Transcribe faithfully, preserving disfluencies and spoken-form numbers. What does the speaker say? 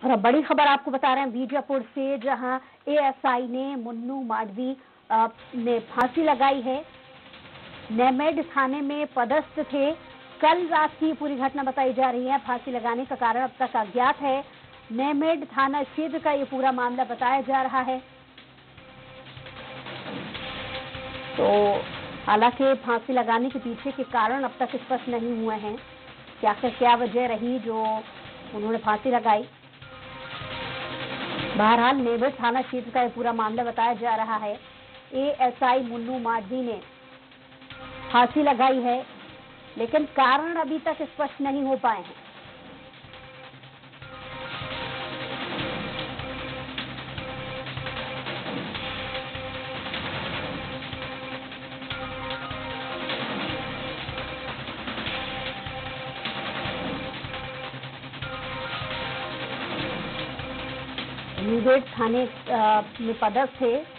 और अब बड़ी खबर आपको बता रहे हैं बीजापुर से, जहां एएसआई ने मुन्नू माडवी ने फांसी लगाई है। नेमेड थाने में पदस्थ थे। कल रात की पूरी घटना बताई जा रही है। फांसी लगाने का कारण अब तक अज्ञात है। नेमेड थाना क्षेत्र का ये पूरा मामला बताया जा रहा है। तो हालांकि फांसी लगाने के पीछे के कारण अब तक स्पष्ट नहीं हुए हैं कि आखिर क्या वजह रही जो उन्होंने फांसी लगाई। बहरहाल नेमेड थाना क्षेत्र का ये पूरा मामला बताया जा रहा है। एएसआई मुन्नू माडवी ने फांसी लगाई है, लेकिन कारण अभी तक स्पष्ट नहीं हो पाए हैं। नेमेड थाने में पदस्थ थे।